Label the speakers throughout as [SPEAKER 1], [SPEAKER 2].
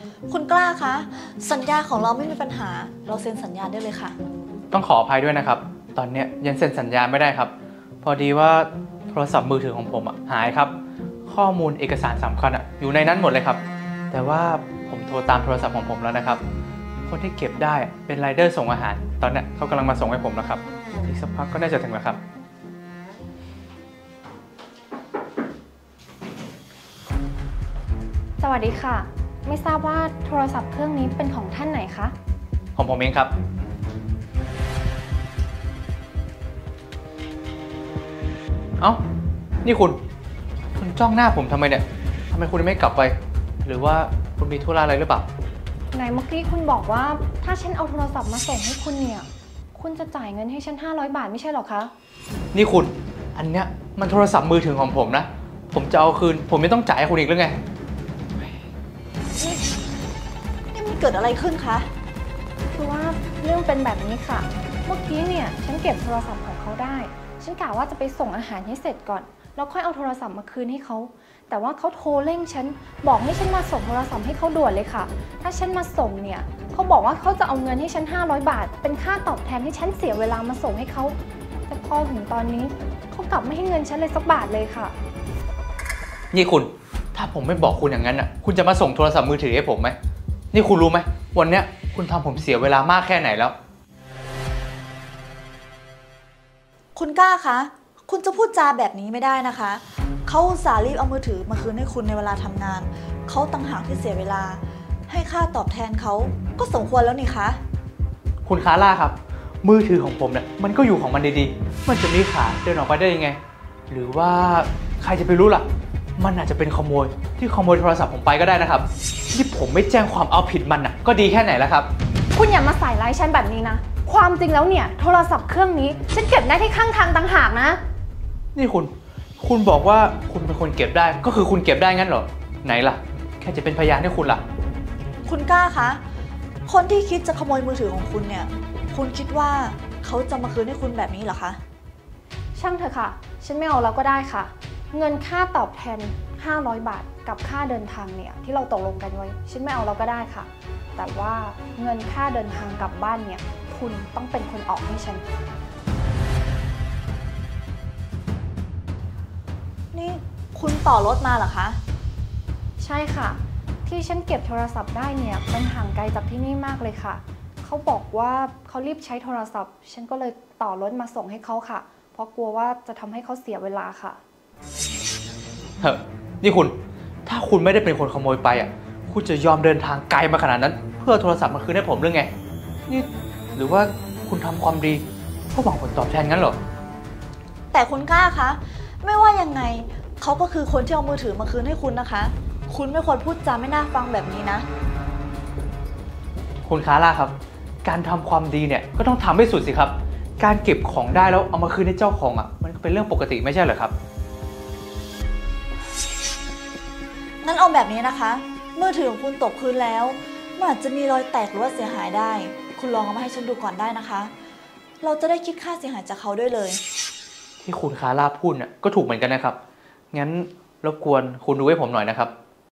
[SPEAKER 1] คุณกล้าคะสัญญาของเราไม่มีปัญหาเราเซ็นสัญญาได้เลยค่ะ
[SPEAKER 2] ต้องขออภัยด้วยนะครับตอนนี้ยังเซ็นสัญญาไม่ได้ครับพอดีว่าโทรศัพท์มือถือของผมหายครับข้อมูลเอกสารสำคัญอยู่ในนั้นหมดเลยครับแต่ว่าผมโทรตามโทรศัพท์ของผมแล้วนะครับคนที่เก็บได้เป็นไรเดอร์ส่งอาหารตอนนี้เขากำลังมาส่งให้ผมแล้วครับอีกสักพักก็น่าจะถึงแล้วครับ
[SPEAKER 3] สวัสดีค่ะไม่ทราบว่าโทรศัพท์เครื่องนี้เป็นของท่านไหนคะ
[SPEAKER 2] ของผมเองครับเอ้านี่คุณจ้องหน้าผมทำไมเนี่ยทำไมคุณไม่กลับไปหรือว่าคุณมีธุระอะไรหรือเปล่า
[SPEAKER 3] ไหนเมื่อกี้คุณบอกว่าถ้าฉันเอาโทรศัพท์มาส่งให้คุณเนี่ยคุณจะจ่ายเงินให้ฉัน500 บาทไม่ใช่หรอคะ
[SPEAKER 2] นี่คุณอันเนี้ยมันโทรศัพท์มือถือของผมนะผมจะเอาคืนผมไม่ต้องจ่ายให้คุณอีกหรือไง
[SPEAKER 1] นี่มันเกิดอะไรขึ้นคะ
[SPEAKER 3] คือว่าเรื่องเป็นแบบนี้ค่ะเมื่อกี้เนี่ยฉันเก็บโทรศัพท์ของเขาได้ฉันกะว่าจะไปส่งอาหารให้เสร็จก่อนแล้วค่อยเอาโทรศัพท์มาคืนให้เขาแต่ว่าเขาโทรเร่งฉันบอกให้ฉันมาส่งโทรศัพท์ให้เขาด่วนเลยค่ะถ้าฉันมาส่งเนี่ยเขาบอกว่าเขาจะเอาเงินให้ฉัน500 บาทเป็นค่าตอบแทนให้ฉันเสียเวลามาส่งให้เขาแต่พอถึงตอนนี้เขากลับไม่ให้เงินฉันเลยสักบาทเลยค่ะ
[SPEAKER 2] นี่คุณถ้าผมไม่บอกคุณอย่างนั้นคุณจะมาส่งโทรศัพท์มือถือให้ผมไหมนี่คุณรู้ไหมวันเนี้ยคุณทำผมเสียเวลามากแค่ไหนแล้ว
[SPEAKER 1] คุณกล้าคะคุณจะพูดจาแบบนี้ไม่ได้นะคะเขาอุตส่าห์รีบเอามือถือมาคืนให้คุณในเวลาทำงานเขาต่างหากที่เสียเวลาให้ค่าตอบแทนเขาก็สมควรแล้วนี่คะ
[SPEAKER 2] คุณคาร่าครับมือถือของผมเนี่ยมันก็อยู่ของมันดีๆมันจะมีขาเดินออกไปได้ยังไงหรือว่าใครจะไปรู้ล่ะมันอาจจะเป็นขโมยที่ขโมยโทรศัพท์ผมไปก็ได้นะครับที่ผมไม่แจ้งความเอาผิดมันก็ดีแค่ไหนแล้วครับ
[SPEAKER 3] คุณอย่ามาใส่ร้ายฉันแบบนี้นะความจริงแล้วเนี่ยโทรศัพท์เครื่องนี้ฉันเก็บได้ที่ข้างทางต่างหากนะ
[SPEAKER 2] นี่คุณบอกว่าคุณเป็นคนเก็บได้ก็คือคุณเก็บได้งั้นเหรอไหนล่ะแค่จะเป็นพยานให้คุณล่ะ
[SPEAKER 1] คุณกล้าคะคนที่คิดจะขโมยมือถือของคุณเนี่ยคุณคิดว่าเขาจะมาคืนให้คุณแบบนี้เหรอคะ
[SPEAKER 3] ช่างเถอะค่ะฉันไม่เอาแล้วก็ได้ค่ะเงินค่าตอบแทน500 บาทกับค่าเดินทางเนี่ยที่เราตกลงกันไว้ฉันไม่เอาแล้วก็ได้ค่ะแต่ว่าเงินค่าเดินทางกลับบ้านเนี่ยคุณต้องเป็นคนออกให้ฉัน
[SPEAKER 1] นี่คุณต่อรถมาเหรอคะ
[SPEAKER 3] ใช่ค่ะที่ฉันเก็บโทรศัพท์ได้เนี่ยมันห่างไกลจากที่นี่มากเลยค่ะเขาบอกว่าเขารีบใช้โทรศัพท์ฉันก็เลยต่อรถมาส่งให้เขาค่ะเพราะกลัวว่าจะทำให้เขาเสียเวลาค่ะ
[SPEAKER 2] เฮ้ยนี่คุณถ้าคุณไม่ได้เป็นคนขโมยไปคุณจะยอมเดินทางไกลมาขนาดนั้นเพื่อโทรศัพท์มาคืนให้ผมหรือไงนี่หรือว่าคุณทำความดีเพื่อหวังผลตอบแทนงั้นเหรอ
[SPEAKER 1] แต่คุณกล้าคะไม่ว่ายังไงเขาก็คือคนที่เอามือถือมาคืนให้คุณนะคะคุณไม่ควรพูดจาไม่น่าฟังแบบนี้นะ
[SPEAKER 2] คุณคาร่าครับการทำความดีเนี่ยก็ต้องทำให้สุดสิครับการเก็บของได้แล้วเอามาคืนให้เจ้าของมันก็เป็นเรื่องปกติไม่ใช่เหรอครับ
[SPEAKER 1] งั้นเอาแบบนี้นะคะมือถือของคุณตกคืนแล้วมันอาจจะมีรอยแตกหรือว่าเสียหายได้คุณลองเอามาให้ฉันดูก่อนได้นะคะเราจะได้คิดค่าเสียหายจากเขาด้วยเลย
[SPEAKER 2] ที่คุณคาร่าพูดก็ถูกเหมือนกันนะครับงั้นรบกวนคุณดูให้ผมหน่อยนะครับ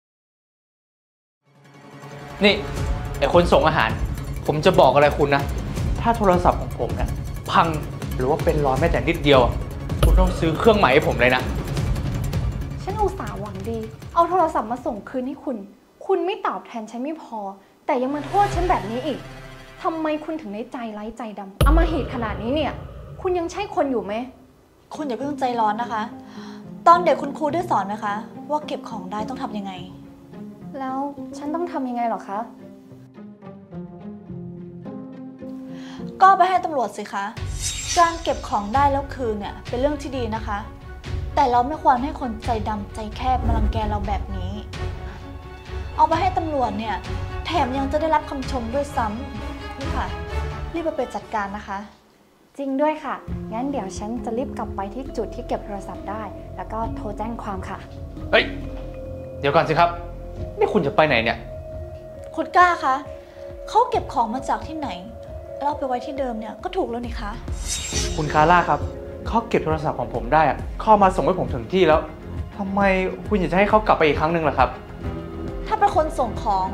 [SPEAKER 2] นี่ไอคนส่งอาหารผมจะบอกอะไรคุณนะถ้าโทรศัพท์ของผมพังหรือว่าเป็นรอยแม้แต่นิดเดียวคุณต้องซื้อเครื่องใหม่ให้ผมเลยนะ
[SPEAKER 3] ฉันอุตส่าห์หวังดีเอาโทรศัพท์มาส่งคืนให้คุณไม่ตอบแทนฉันไม่พอแต่ยังมาโทษฉันแบบนี้อีกทำไมคุณถึงได้ใจร้ายใจดำอำมหิตขนาดนี้เนี่ยคุณยังใช่คนอยู่ไหม
[SPEAKER 1] คุณอย่าเพิ่งใจร้อนนะคะตอนเด็กคุณครูได้สอนไหมคะว่าเก็บของได้ต้องทำยังไง
[SPEAKER 3] แล้วฉันต้องทำยังไงหรอคะ
[SPEAKER 1] ก็ไปให้ตำรวจสิคะการเก็บของได้แล้วคืนเนี่ยเป็นเรื่องที่ดีนะคะแต่เราไม่ควรให้คนใจดำใจแคบมารังแกเราแบบนี้เอาไปให้ตำรวจเนี่ยแถมยังจะได้รับคำชมด้วยซ้ำนี่ค่ะรีบไปจัดการนะคะ
[SPEAKER 3] จริงด้วยค่ะงั้นเดี๋ยวฉันจะรีบกลับไปที่จุดที่เก็บโทรศัพท์ได้แล้วก็โทรแจ้งความค่ะ
[SPEAKER 2] เฮ้ยเดี๋ยวก่อนสิครับนี่คุณจะไปไหนเนี่ย
[SPEAKER 1] คุณกล้าคะเขาเก็บของมาจากที่ไหนแล้วไปไว้ที่เดิมเนี่ยก็ถูกแล้วนี่คะ
[SPEAKER 2] คุณคาร่าครับเขาเก็บโทรศัพท์ของผมได้เข้ามาส่งให้ผมถึงที่แล้วทำไมคุณอยากจะให้เขากลับไปอีกครั้งหนึ่งล่ะครับ
[SPEAKER 1] ถ้าเป็นคนส่งของ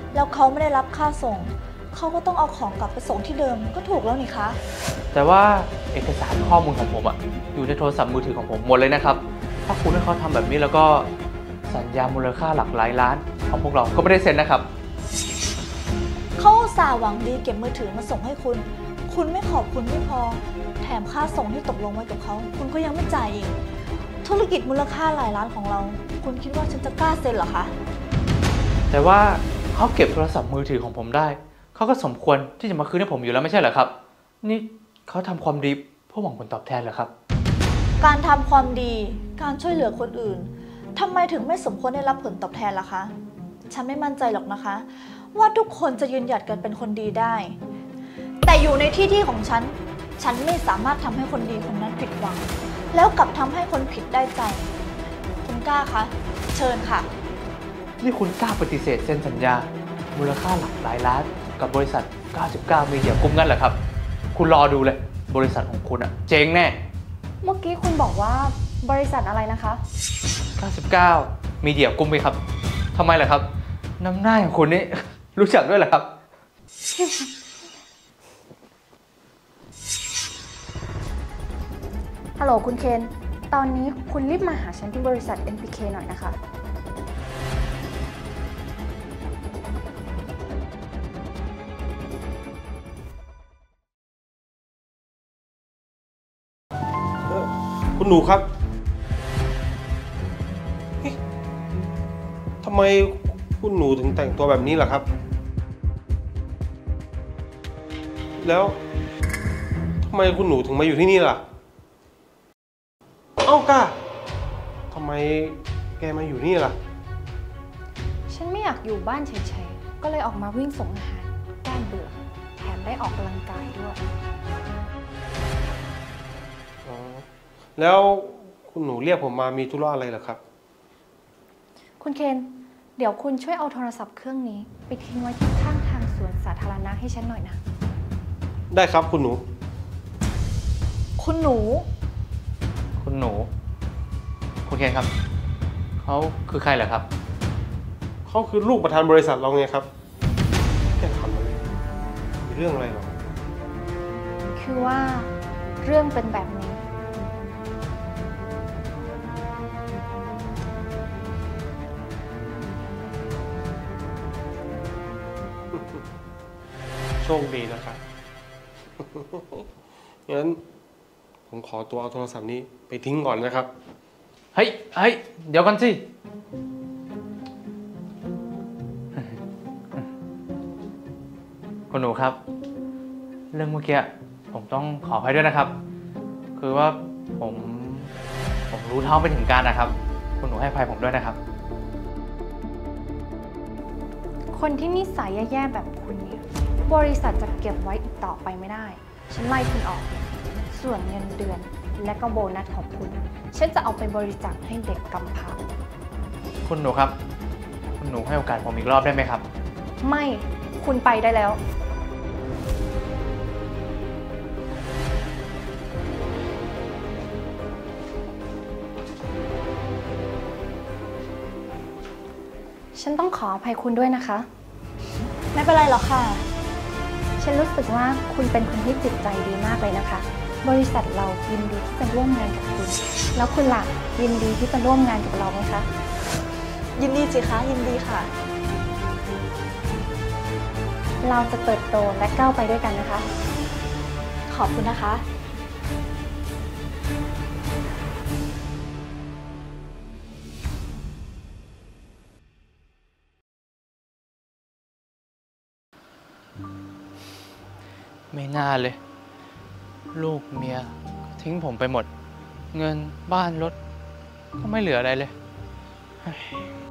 [SPEAKER 1] แล้วเขาไม่ได้รับค่าส่ง เขาก็ต้องเอาของกลับไปส่งที่เดิมก็ถูกแล้วนี่คะ
[SPEAKER 2] แต่ว่าเอกสารข้อมูลของผมอะอยู่ในโทรศัพท์มือถือของผมหมดเลยนะครับ ถ้าคุณให้เขาทำแบบนี้แล้วก็สัญญามูลค่าหลักหลายล้านของพวกเราก็ไม่ได้เซ็นนะครับ
[SPEAKER 1] เขาอุตส่าห์หวังดีเก็บมือถือมาส่งให้คุณ คุณไม่ขอบคุณไม่พอ แถมค่าส่งที่ตกลงไว้กับเขา คุณก็ยังไม่จ่ายอีก ธุรกิจมูลค่าหลายล้านของเรา คุณคิดว่าฉันจะกล้าเซ็นเหรอคะ
[SPEAKER 2] แต่ว่าเขาเก็บโทรศัพท์มือถือของผมได้ เขาก็สมควรที่จะมาคืนให้ผมอยู่แล้วไม่ใช่เหรอครับ นี่เขาทำความดีเพื่อหวังผลตอบแทนเหรอครับ
[SPEAKER 1] การทำความดี การช่วยเหลือคนอื่น ทำไมถึงไม่สมควรได้รับผลตอบแทนล่ะคะ ฉันไม่มั่นใจหรอกนะคะ ว่าทุกคนจะยืนหยัดกันเป็นคนดีได้ แต่อยู่ในที่ของฉัน ฉันไม่สามารถทำให้คนดีคนนั้นผิดหวัง แล้วกลับทำให้คนผิดได้ใจ คุณกล้าคะ เชิญค่ะ
[SPEAKER 2] นี่คุณกล้าปฏิเสธเซ็นสัญญามูลค่าหลักหลายล้านกับบริษัท 99 มีเดียกรุ๊ปงั้นเหรอครับ คุณรอดูเลย บริษัทของคุณอะเจ๊งแน่
[SPEAKER 3] เมื่อกี้คุณบอกว่าบริษัทอะไรนะคะ
[SPEAKER 2] 99 มีเดียกรุ๊ปไหมครับทำไมล่ะครับน้ำหน้าของคุณนี่ รู้จักด้วยเหรอครับ
[SPEAKER 3] ฮัลโหลคุณเคน ตอนนี้คุณรีบมาหาฉันที่บริษัท NPK หน่อยนะคะ
[SPEAKER 4] คุณหนูครับเฮ้ยทำไมคุณหนูถึงแต่งตัวแบบนี้ล่ะครับ แล้วทำไมคุณหนูถึงมาอยู่ที่นี่ล่ะ เอ้าก้าทำไมแกมาอยู่นี่ล่ะ
[SPEAKER 3] ฉันไม่อยากอยู่บ้านเฉยๆ ก็เลยออกมาวิ่งส่งอาหารแก้เบื่อ แถมได้ออกกำลังกายด้วย
[SPEAKER 4] อ๋อ แล้วคุณหนูเรียกผมมามีธุระอะไรเหรอครับ
[SPEAKER 3] คุณเคน เดี๋ยวคุณช่วยเอาโทรศัพท์เครื่องนี้ ไปทิ้งไว้ที่ข้างทางสวนสาธารณะให้ฉันหน่อยนะ
[SPEAKER 4] ได้ครับคุณหนู
[SPEAKER 1] คุณหนู
[SPEAKER 2] คุณหนู คุณเคนครับ เขาคือใครเหรอครับ
[SPEAKER 4] เขาคือลูกประธานบริษัทเราไงครับแกทำอะไรมีเรื่องอะไรหรอ
[SPEAKER 3] คือว่าเรื่องเป็นแบบนี้
[SPEAKER 4] โชคดีนะครับ งั้นผมขอตัวเอาโทรศัพท์นี้ไปทิ้งก่อนนะครับ
[SPEAKER 2] เฮ้ย เดี๋ยวกันสิ คุณหนูครับ เรื่องเมื่อกี้ผมต้องขออภัยด้วยนะครับ คือว่าผมรู้เท่าไม่ถึงการนะครับ คุณหนูให้อภัยผมด้วยนะครับ
[SPEAKER 3] คนที่นิสัยแย่ๆแบบคุณเนี่ย บริษัทจะเก็บไว้อีกต่อไปไม่ได้ ฉันไล่คุณออก ส่วนเงินเดือนและก็โบนัสของคุณ ฉันจะเอาไปบริจาคให้เด็กกำพร้า
[SPEAKER 2] คุณหนูครับ คุณหนูให้โอกาสผมอีกรอบได้ไหมครับ
[SPEAKER 3] ไม่ คุณไปได้แล้ว ฉันต้องขออภัยคุณด้วยนะคะ
[SPEAKER 1] ไม่เป็นไรหรอกค่ะ
[SPEAKER 3] ฉันรู้สึกว่าคุณเป็นคนที่จิตใจดีมากเลยนะคะ บริษัทเรายินดีที่จะร่วมงานกับคุณ แล้วคุณล่ะยินดีที่จะร่วมงานกับเราไหมคะ
[SPEAKER 1] ยินดีสิคะ ยินดีค่ะ
[SPEAKER 3] เราจะเติบโตและก้าวไปด้วยกันนะคะ
[SPEAKER 1] ขอบคุณนะคะ
[SPEAKER 2] ไม่น่าเลย ลูกเมียทิ้งผมไปหมด เงินบ้านรถก็ไม่เหลืออะไรเลยเฮ้ย